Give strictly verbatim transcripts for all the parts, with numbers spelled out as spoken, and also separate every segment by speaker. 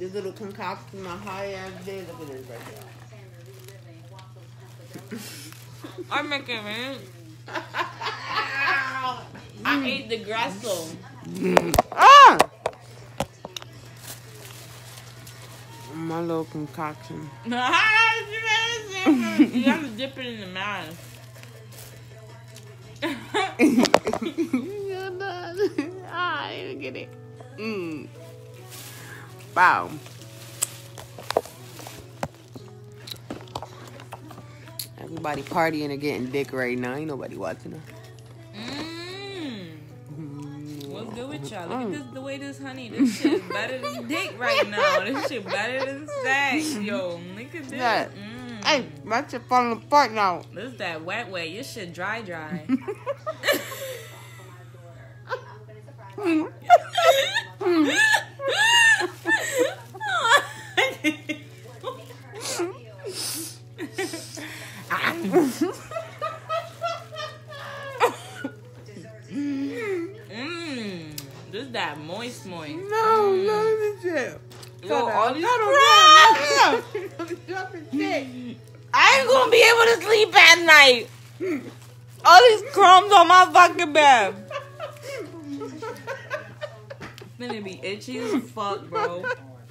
Speaker 1: This little concoction, my high ass day. Look at this right there.
Speaker 2: I'm making it. I ate the grasso.
Speaker 1: Ah! My little concoction.
Speaker 2: You have to dip it in the mouth.
Speaker 1: I didn't get it. Mm. Wow. Everybody partying and getting dick right now. Ain't nobody watching her.
Speaker 2: Mmm. What's good with y'all? Look at this, the way this honey. This shit is better than dick right now. This shit better than sex. Yo, look at this.
Speaker 1: Yeah.
Speaker 2: Mm.
Speaker 1: Hey, my shit falling apart now.
Speaker 2: This is that wet wet. Your shit dry dry.
Speaker 1: Mm.
Speaker 2: This is that moist moist.
Speaker 1: No,
Speaker 2: mm.
Speaker 1: no, this shit.
Speaker 2: Yo, all these I ain't gonna be able to sleep at night. All these crumbs on my fucking bed. It's gonna be itchy as fuck, bro.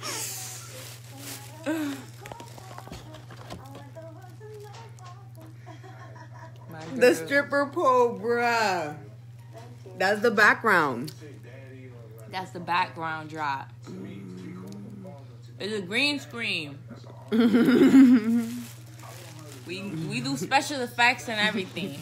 Speaker 1: The stripper pole, bruh. That's the background.
Speaker 2: That's the background drop. It's a green screen. we we do special effects and everything.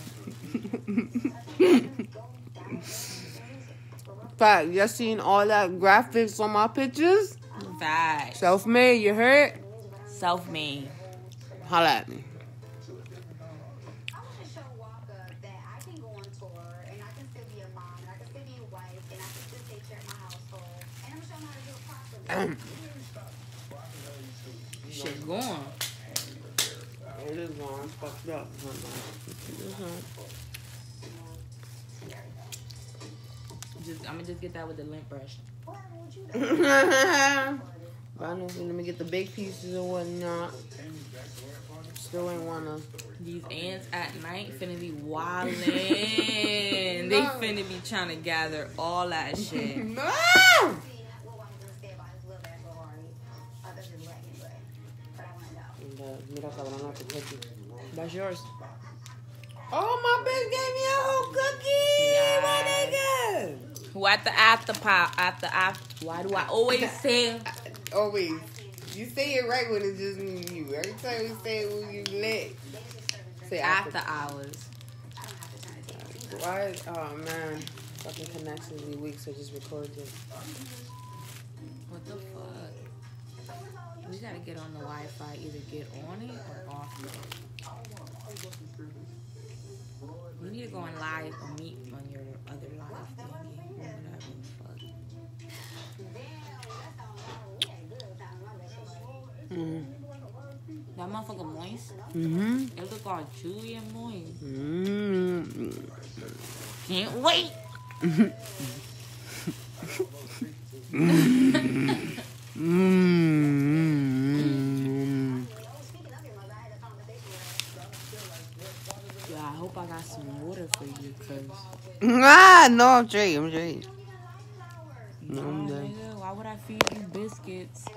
Speaker 1: Fact, you seen all that graphics on my pictures?
Speaker 2: Fact.
Speaker 1: Self-made, you heard?
Speaker 2: Self-made.
Speaker 1: Holla at me.
Speaker 2: Shit going.
Speaker 1: It is going. It's fucked up.
Speaker 2: Just, I'm gonna just get that with the lint brush.
Speaker 1: I know. Let me get the big pieces and whatnot. Still ain't wanna.
Speaker 2: These ants at night finna be wildin'. They finna be trying to gather all that shit.
Speaker 1: No!
Speaker 2: That's yours.
Speaker 1: Oh, my bitch gave me a whole cookie,
Speaker 2: Yes.
Speaker 1: my nigga.
Speaker 2: Who at the after pop? After after. Why do I always say?
Speaker 1: Always. You say it right when it's just me and you. Every time you say it when you lit. Say
Speaker 2: After hours.
Speaker 1: Why? Is, oh man, fucking connections be weak, so just record it.
Speaker 2: What the fuck? We gotta get on the Wi-Fi. Either get on it or off it. We need to go on live or meet on your other live thingy. Whatever the fuck.
Speaker 1: Mm-hmm.
Speaker 2: That motherfucker moist.
Speaker 1: Mm-hmm.
Speaker 2: It look all chewy and moist.
Speaker 1: Mm-hmm.
Speaker 2: Can't wait.
Speaker 1: Mm-hmm.
Speaker 2: Yeah, I hope I got some water for you, cause.
Speaker 1: Ah, no, I'm straight. I'm straight.
Speaker 2: No,
Speaker 1: I'm done.
Speaker 2: nigga, why would I feed you biscuits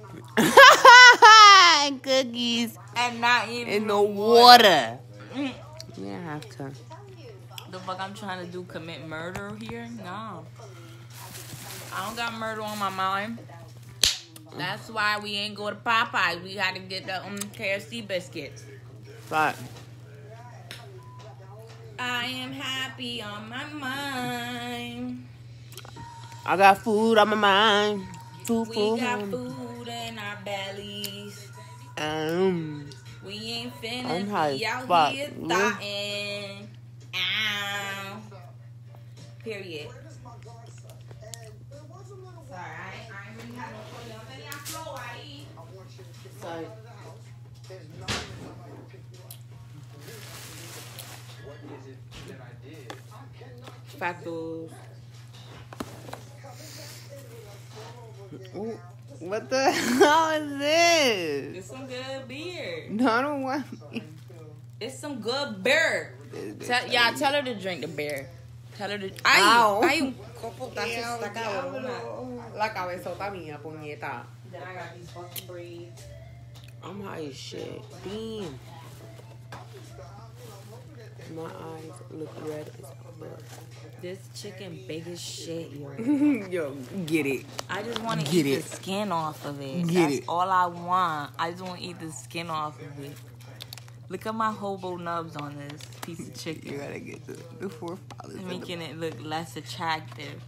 Speaker 1: And cookies
Speaker 2: and not even
Speaker 1: and no
Speaker 2: water?
Speaker 1: water. Yeah, I have to.
Speaker 2: The fuck I'm trying to do? Commit murder here? No. I don't got murder on my mind. That's why we ain't go to Popeyes. We got to get the um, K F C biscuits.
Speaker 1: Right.
Speaker 2: I am happy on my mind.
Speaker 1: I got food on my mind. Food,
Speaker 2: We
Speaker 1: food.
Speaker 2: got food in our bellies.
Speaker 1: Um,
Speaker 2: We ain't
Speaker 1: I'm
Speaker 2: finna
Speaker 1: high
Speaker 2: be
Speaker 1: as
Speaker 2: out
Speaker 1: fuck.
Speaker 2: here
Speaker 1: Yeah.
Speaker 2: thotting. Ow. Period. Sorry, I ain't, I ain't really have no food. I'm ready on flow, I eat.
Speaker 1: sorry.
Speaker 2: Factos.
Speaker 1: Ooh. What the hell is this?
Speaker 2: It's some good beer.
Speaker 1: No, I don't want it.
Speaker 2: It's some good beer. Tell, yeah, tell her to drink the beer. Tell her to.
Speaker 1: Ow.
Speaker 2: Ay, ay, puta, se está cabrona.
Speaker 1: La cabezota mía, puñeta.
Speaker 2: Then I got these fucking braids.
Speaker 1: I'm high as shit. Damn. My eyes look red as fuck.
Speaker 2: This chicken big as shit, yo.
Speaker 1: Yo, get it.
Speaker 2: I just want to
Speaker 1: Get
Speaker 2: eat
Speaker 1: it.
Speaker 2: the skin off of it.
Speaker 1: Get
Speaker 2: That's
Speaker 1: it.
Speaker 2: all I want. I just want to eat the skin off of it. Look at my hobo nubs on this piece of
Speaker 1: You
Speaker 2: chicken.
Speaker 1: gotta get the, the four dollars.
Speaker 2: Making it look less attractive.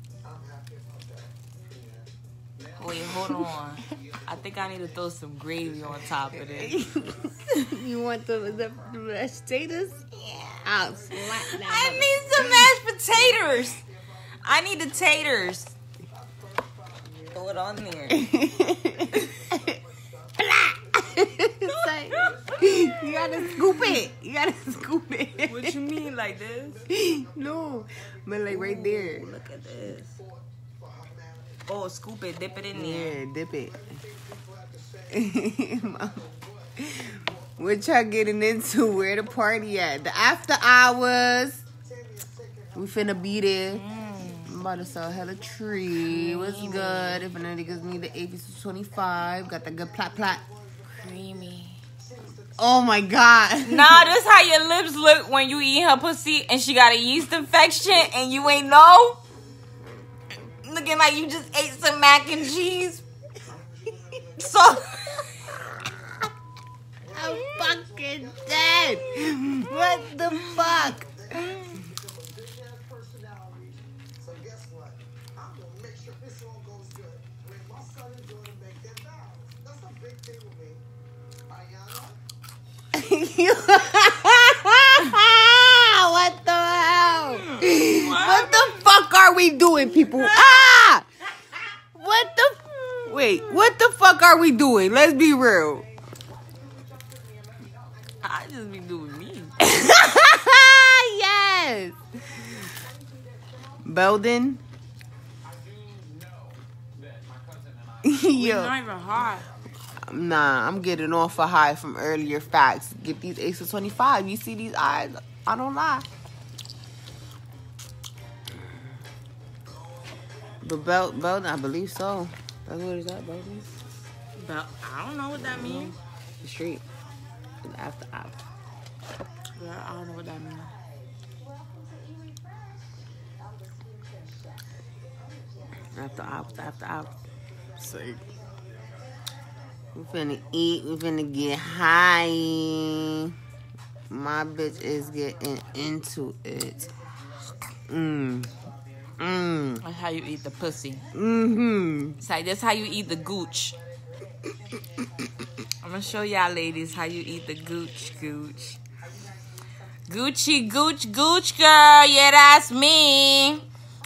Speaker 2: Wait, hold on. I think I need to throw some gravy on top of this.
Speaker 1: You want the, the, the mashed potatoes? Yeah. I'll slap that.
Speaker 2: I need some mashed potatoes. I need the taters. Throw it on there.
Speaker 1: It's like, you gotta scoop it. You gotta scoop it.
Speaker 2: What you mean, like this?
Speaker 1: No, but like right there.
Speaker 2: Look at this. Oh, scoop it, dip it in there.
Speaker 1: Yeah, dip it. What y'all getting into? Where the party at? The after hours. We finna be there.
Speaker 2: Mm.
Speaker 1: I'm about to sell hella tree. What's good? If any niggas need the eighty to twenty-five, got the good plat plat.
Speaker 2: Creamy.
Speaker 1: Oh my god.
Speaker 2: Nah, this how your lips look when you eat her pussy and she got a yeast infection and you ain't know? Looking like you just ate some mac and cheese. So
Speaker 1: I'm fucking dead. What the fuck? What the hell? What the fuck are we doing, people? Ah! What the? F- Wait, what the fuck are we doing? Let's be real.
Speaker 2: I just be doing me.
Speaker 1: Yes. Belden.
Speaker 2: It's
Speaker 1: Yo,
Speaker 2: not even hot.
Speaker 1: nah, I'm getting off a high from earlier facts. Get these Ace of twenty-five. You see these eyes? I don't lie. But Bel Belden, I believe so. That's what is that, Belden?
Speaker 2: But I don't know what that means.
Speaker 1: The street. And after hours.
Speaker 2: Yeah, I don't know what that means.
Speaker 1: After hours, after hours. Sick. We finna eat. We finna get high. My bitch is getting into it. Mmm. Mmm.
Speaker 2: That's how you eat the pussy.
Speaker 1: Mm-hmm.
Speaker 2: It's like, that's how you eat the gooch. I'm gonna show y'all ladies how you eat the gooch gooch. Gucci gooch gooch girl, yeah, that's me.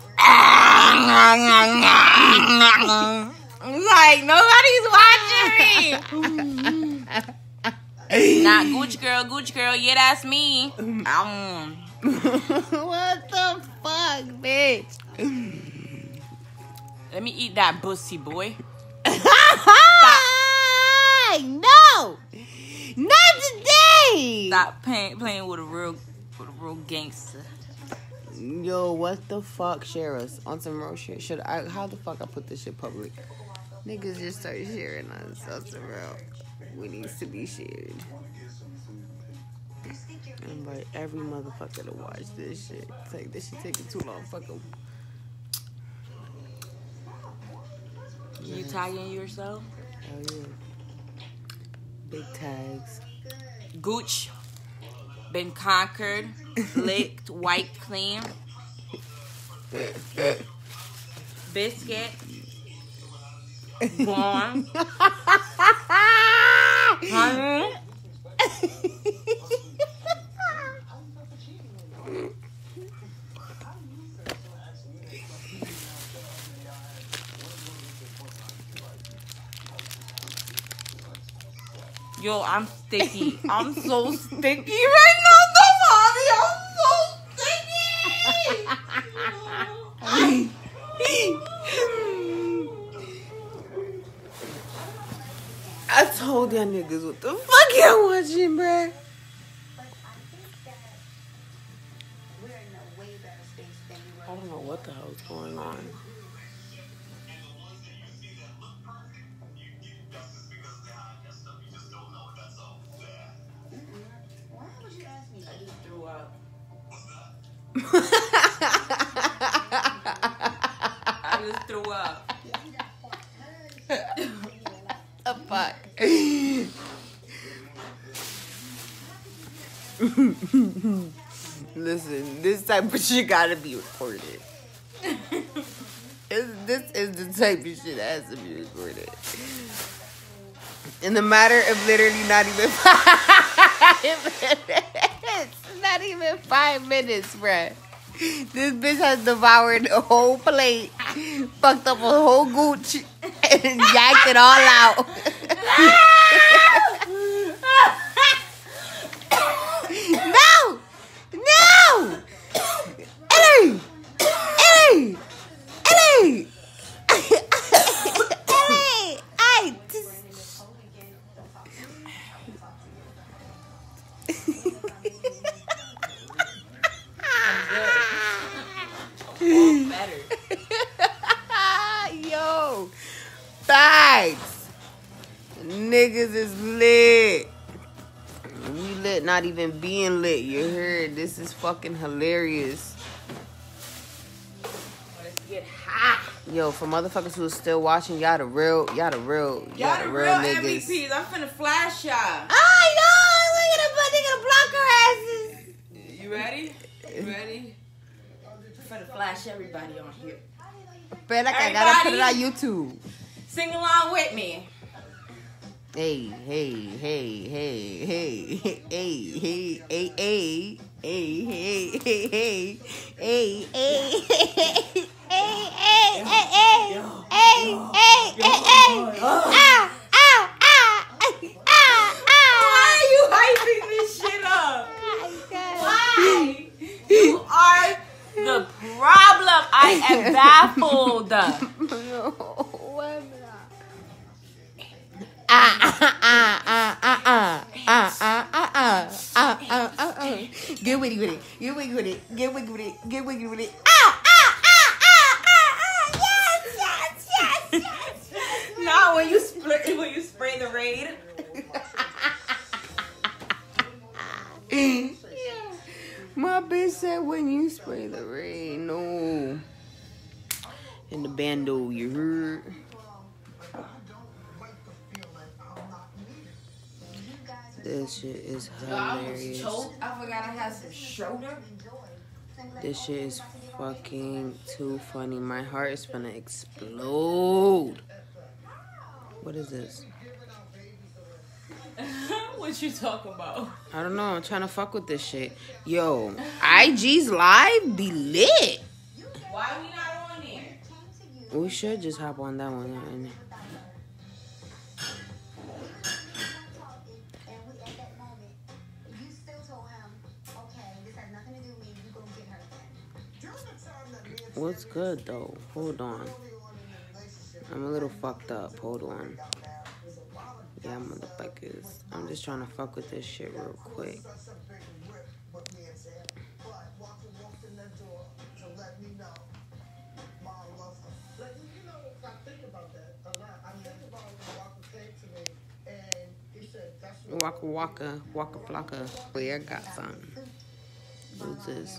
Speaker 2: Like, nobody's watching me. Nah, gooch girl, gooch girl, yeah, that's me. Um.
Speaker 1: What the fuck, bitch?
Speaker 2: Let me eat that pussy, boy.
Speaker 1: No, not today.
Speaker 2: Stop playing, playing with a real, with a real gangster.
Speaker 1: Yo, what the fuck? Share us on some real shit. Should I? How the fuck I put this shit public? Niggas just start sharing us on some real. We needs to be shared. I invite every motherfucker to watch this shit. Take this shit taking too long. Fuck 'em.
Speaker 2: Can you tag in yourself?
Speaker 1: Hell yeah. Big tags.
Speaker 2: Gooch. Been conquered. Licked. Wiped clean. Biscuit. Gone. Honey. Yo, I'm sticky. I'm so sticky right now, somebody. I'm so sticky.
Speaker 1: told y'all niggas what the fuck y'all watching, bruh. I don't know what the hell's going on.
Speaker 2: I just threw up.
Speaker 1: The fuck? Listen, this type of shit gotta be recorded. It's, this is the type of shit that has to be recorded. In the matter of literally not even five minutes. Not even five minutes, bruh. This bitch has devoured a whole plate, fucked up a whole gooch, and yacked it all out. No! No! Ellie! Ellie! Ellie! Ellie! I just...
Speaker 2: Better.
Speaker 1: Yo, facts. Niggas is lit. We lit, not even being lit. You heard? This is fucking hilarious.
Speaker 2: Let's get hot.
Speaker 1: Yo, for motherfuckers who are still watching, y'all the real, y'all the real, y'all,
Speaker 2: Y'all
Speaker 1: the
Speaker 2: the
Speaker 1: real,
Speaker 2: real
Speaker 1: niggas.
Speaker 2: M V Ps. I'm finna flash y'all.
Speaker 1: I know. Look at the, they gonna block our asses.
Speaker 2: You ready? You ready? I'm finna flash everybody on here.
Speaker 1: Feel like I gotta put it on YouTube.
Speaker 2: Sing along with me.
Speaker 1: Hey, hey, hey, hey, hey, hey, hey, hey, hey, hey, hey, hey, hey, hey, hey, hey, hey, hey, hey, ah, ah, ah, ah, ah.
Speaker 2: Why are you hyping this shit up? Why? You are the problem. I am baffled.
Speaker 1: Ah ah ah ah ah ah ah ah ah ah ah ah. Get witty with it. Get witty with it. Get witty with it. Get witty with it. Ah ah ah ah ah ah. Yes yes yes yes.
Speaker 2: Now when you spray when you spray the raid.
Speaker 1: My bitch said when you spray the rain, no. In the bando, you heard. This shit is hilarious.
Speaker 2: I forgot I had some shoulder.
Speaker 1: This shit is fucking too funny. My heart is gonna explode. What is this?
Speaker 2: What you talking about?
Speaker 1: I don't know. I'm trying to fuck with this shit. Yo, I G's live be lit.
Speaker 2: Why we not on there?
Speaker 1: We should just hop on that one. What's good though? Hold on. I'm a little fucked up. Hold on. Yeah, motherfuckers. I'm just trying to fuck with this shit real quick. Waka waka, waka flocka. Wait, I got something. Who's this?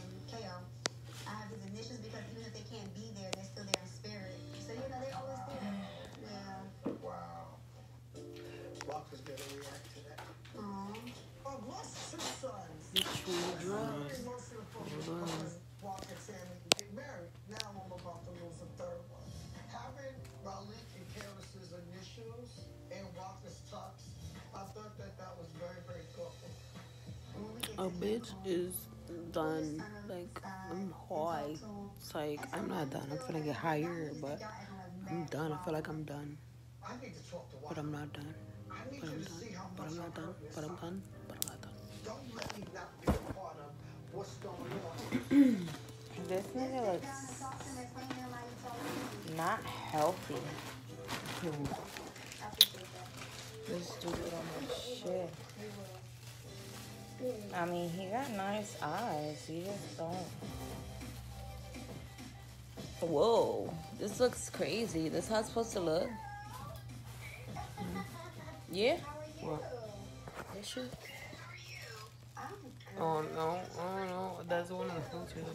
Speaker 1: A bitch is done. Like, I'm high. It's like, I'm not done. I'm finna get higher, but I'm done. I feel like I'm done. But I'm not done. But I'm done. But I'm not done. But I'm done. But I'm not done.
Speaker 3: This nigga looks not healthy.
Speaker 2: This dude on my shit. I mean, he got nice eyes. He just don't. Whoa, this looks crazy. This how it's supposed to look. Mm-hmm. Yeah.
Speaker 1: What?
Speaker 2: This shit.
Speaker 1: Oh no, oh no, that's one of the filters.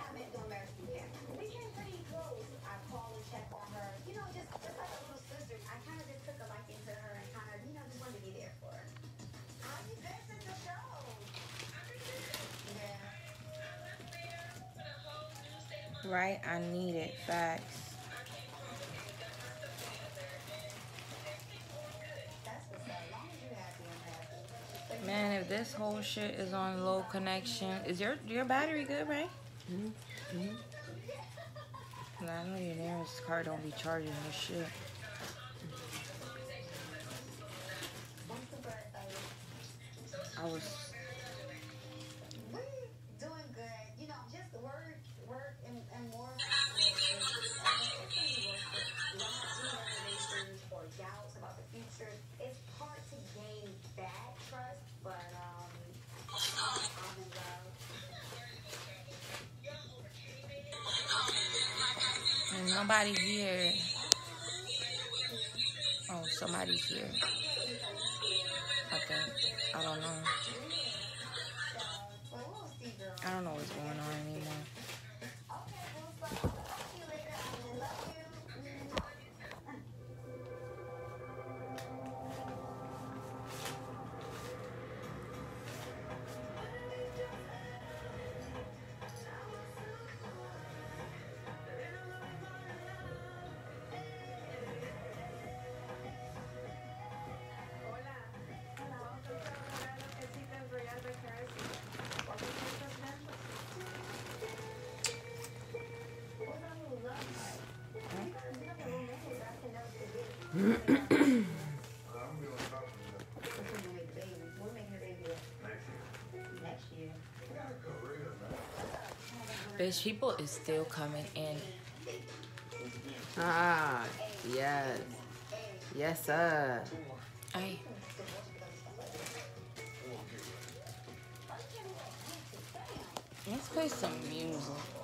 Speaker 2: Right, I need it. Facts. Man, if this whole shit is on low connection, is your your battery good, right?
Speaker 1: Mm-hmm. Mm-hmm.
Speaker 2: I know your nearest car don't be charging this shit. I was. There's nobody here. Oh, somebody's here. I think. I don't know. I don't know what's going on anymore. Bitch, people is still coming in.
Speaker 1: Ah, yes. Yes, sir.
Speaker 2: Hey. Let's play some music.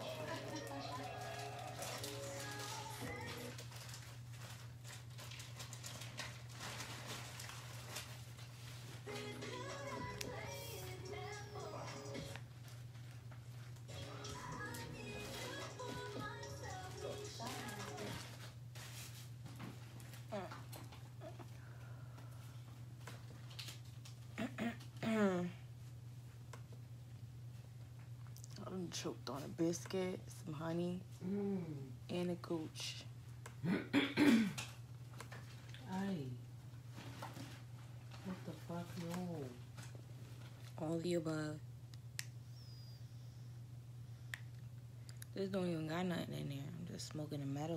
Speaker 2: Choked on a biscuit, some honey,
Speaker 1: Mm.
Speaker 2: and a gooch.
Speaker 1: Aye. What the fuck? No.
Speaker 2: All the above. This don't even got nothing in there. I'm just smoking the metal.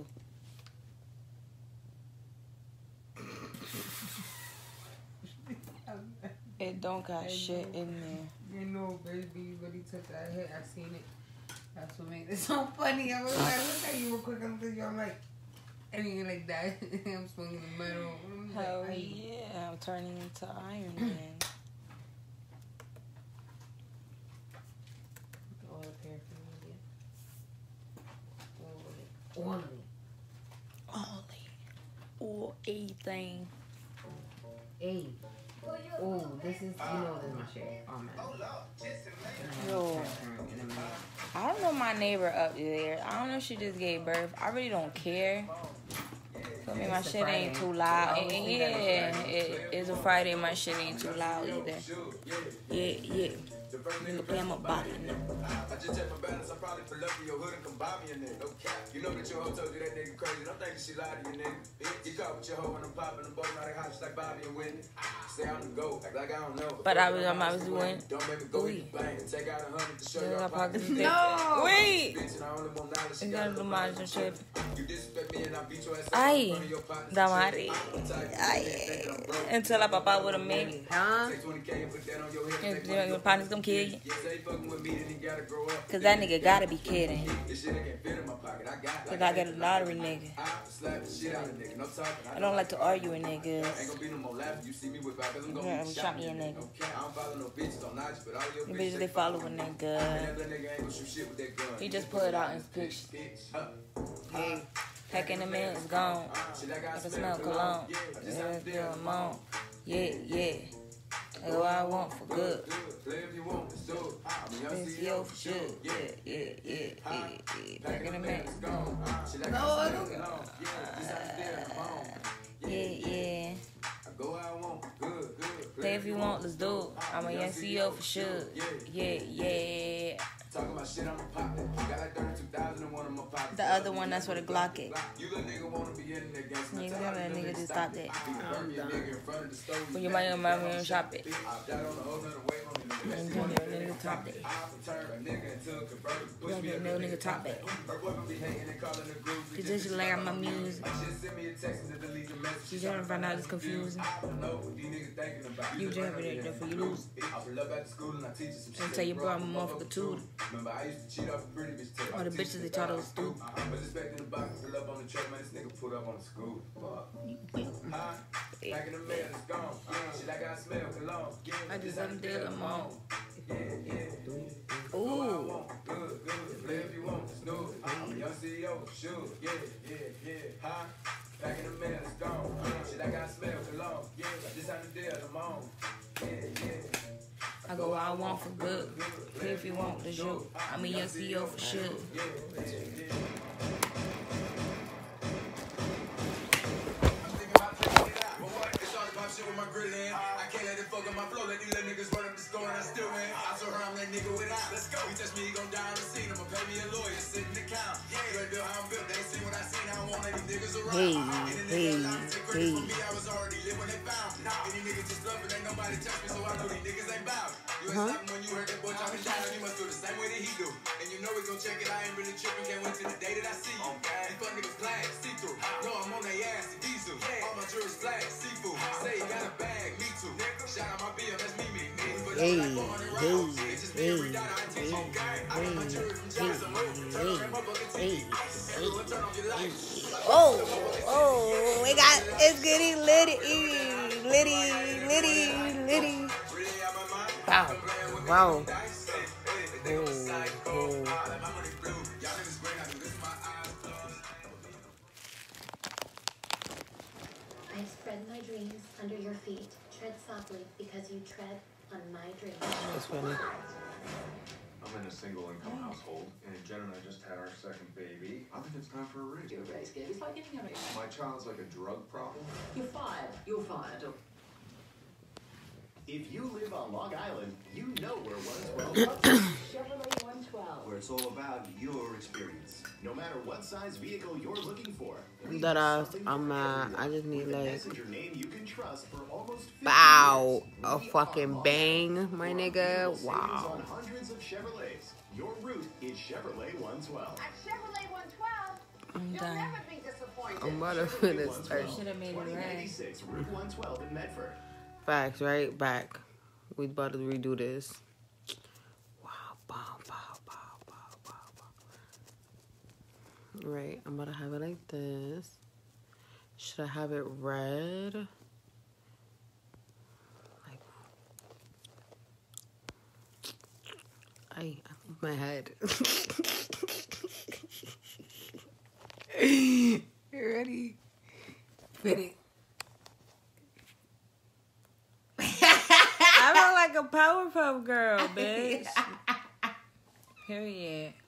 Speaker 2: It don't got I shit know. in there.
Speaker 1: You know, baby, but he took that hit. I seen it. That's what made it so funny. I was like, look at you real quick. I'm thinking, I'm like, anything like that. I'm swinging the metal. I'm
Speaker 2: Hell
Speaker 1: like,
Speaker 2: yeah, I'm turning into Iron Man.
Speaker 1: All the paraphernalia again. All of it. All of it.
Speaker 2: All it. All everything.
Speaker 1: Hey. Oh, this is, you know, this is my shit. Oh, man.
Speaker 2: Yo. I don't know my neighbor up there. I don't know if she just gave birth. I really don't care. I mean, my shit ain't too loud. And, and yeah, it, it's a Friday. My shit ain't too loud either. Yeah, yeah. Nigga play my body now.
Speaker 3: I just check my balance. I probably pull up in your hood and come buy me a nigga. No cap. You know that your hoe told you that nigga crazy. Don't think that she lied to you, nigga. You caught with your hoe and I'm popping them both. Now they hot just like Bobby and Whitney. Say I'm the GOAT. Act like I don't know.
Speaker 2: But I was, I was doing.
Speaker 3: Don't make me go eat bang. Take out a hundred to show you
Speaker 2: No!
Speaker 3: Wait!
Speaker 2: You gotta do my shit.
Speaker 3: You disrespect me and I beat your ass.
Speaker 2: Ay, damari. Ay, until la papá with a maybe.
Speaker 1: Huh?
Speaker 3: Take twenty K and put that on your head.
Speaker 2: Your partner's gonna kill you.
Speaker 3: Yeah, say fucking with me, then you gotta grow up.
Speaker 2: Cause that nigga gotta be kidding.
Speaker 3: This shit I can't fit in my pocket. I got
Speaker 2: Cause I get a lottery nigga.
Speaker 3: I slap the shit out of nigga. No talking.
Speaker 2: I don't like to argue with
Speaker 3: Ain't
Speaker 2: niggas.
Speaker 3: gonna be no more laughing. You see me with back, cause I'm gonna
Speaker 2: Yeah,
Speaker 3: be
Speaker 2: shot me a nigga.
Speaker 3: Okay, I don't follow no bitches on Notch, but all your
Speaker 2: You bitches, they follow a nigga.
Speaker 3: That nigga ain't gonna shoot shit with that gun.
Speaker 2: He just put it out in his picture.
Speaker 3: Hey.
Speaker 2: Heck in a minute, it's gone. I can smell cologne. Yeah, yeah, I'm on. Yeah, yeah. That's what I want for good. It's yo for sure. Yeah, yeah, yeah, yeah, yeah. Heck in a minute, it's gone. Yeah, yeah. Play if you want, let's do it. I'm a young C E O for sure. Yeah, yeah.
Speaker 3: Talking about shit, I'm a poppin'. Got like thirty-two thousand and one of my pockets.
Speaker 2: The other one, that's where the Glock is.
Speaker 3: You little nigga wanna be in there against my
Speaker 2: Nigga,
Speaker 3: time.
Speaker 2: that nigga just stop that.
Speaker 3: I'm done.
Speaker 2: When your money on my room, shop it.
Speaker 3: I've got on a whole nother wave on me.
Speaker 2: And then your nigga top it. Like your little nigga top it. Cause this is like my music. You trying to find out it's confusing. You just have it there for you lose. And tell your bro I'm a motherfucker too.
Speaker 3: Remember, I used to cheat off a pretty bitch tail.
Speaker 2: All the bitches they thought I was stupid.
Speaker 3: I was expecting the box to pull up on the truck, man. This nigga pulled up on the school. Huh? Back in the mail, it's gone. Shit, I got smell cologne.
Speaker 2: I just done did them all.
Speaker 3: Yeah, yeah.
Speaker 2: Ooh.
Speaker 3: Good, good. Play if you want, snooze. I'm a young C E O, sure. Yeah, yeah, yeah. Huh? Back in the mail, it's gone. Shit, I got smell cologne. Yeah, I just had to deal, I'm on. Yeah, yeah.
Speaker 2: I go where I want for good. Play if you want, the joke. I'm a young C E O for sure.
Speaker 3: Shit with my grill in. I can't let it fuck up my flow. Let these little niggas run up the score and I still win. I saw her, I'm that nigga without. Let's go. He touch me, he gon' die on the scene. I'ma pay me a lawyer, sit in the count. Yeah, you ain't built how I'm built. They ain't seen what I seen. I don't want any niggas around.
Speaker 2: Hey,
Speaker 3: hey,
Speaker 2: hey,
Speaker 3: me, I was already lit when they found me. Any niggas just love it, ain't nobody touch me, so I know these niggas ain't bout. You ain't stopping when you heard that boy talking down. You must do the same way that he do. And you know we gon' check it. I ain't really tripping. Can't wait till the day that I see you. These fuck niggas flag, see through. No, I'm on they ass, the diesel. All my jewelry's flag, seafood. Say you got a bag, me too. Shout out my B M, that's me, me.
Speaker 2: Hey, hey, hey, hey, hey, hey. Oh, oh, we got, it's getting litty, litty, litty, litty. Wow, wow. Oh, oh.
Speaker 4: I spread my dreams under your feet. Tread softly because you tread on my dreams.
Speaker 2: That's funny.
Speaker 5: I'm in a single income household, and Jen and I just had our second baby. I think it's time for a raise.
Speaker 6: Your raise, kid. It's like getting a raise.
Speaker 5: My child's like a drug problem.
Speaker 6: You're fired. You're fired.
Speaker 7: If you live on Long Island, you know where one twelve
Speaker 6: Chevrolet one twelve.
Speaker 7: where it's all about your experience. No matter what size vehicle you're looking for.
Speaker 1: That ass, I'm uh, I just need like
Speaker 7: Messenger name you can trust for almost fifty
Speaker 1: bow
Speaker 7: years.
Speaker 1: a
Speaker 7: We
Speaker 1: fucking
Speaker 7: are
Speaker 1: bang, my
Speaker 7: for
Speaker 1: nigga.
Speaker 7: savings
Speaker 1: Wow.
Speaker 7: on hundreds of Chevrolets. Your route is Chevrolet one twelve.
Speaker 8: At Chevrolet one twelve,
Speaker 2: I'm
Speaker 8: you'll
Speaker 2: done.
Speaker 8: never be disappointed.
Speaker 1: I'm about to finish start.
Speaker 2: Should have made it
Speaker 7: twenty
Speaker 2: right.
Speaker 7: eighty-six Route one twelve in Medford.
Speaker 1: Facts, right? Back. We about to redo this. Wow, bow, bow, bow, bow, bow, bow. Right, I'm about to have it like this. Should I have it red? Like, I, I moved my head. You ready? Fit it. I look like a Powerpuff Girl, bitch. Period.